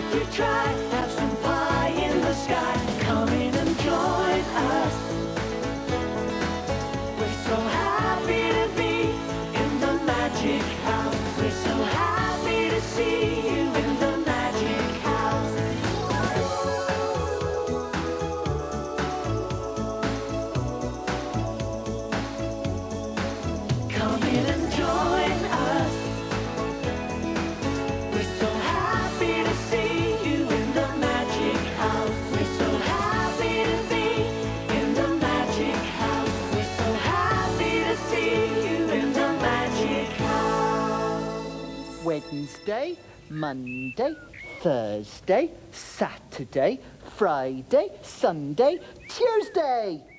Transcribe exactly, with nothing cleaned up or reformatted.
Won't you try? Have some pie in the sky. Come in and join us. We're so happy to be in the magic house. We're so happy to see you in the magic house. Come in and join us. We're so happy to see you in the magic house. We're so happy to be in the magic house. We're so happy to see you in the magic house. Wednesday, Monday, Thursday, Saturday, Friday, Sunday, Tuesday.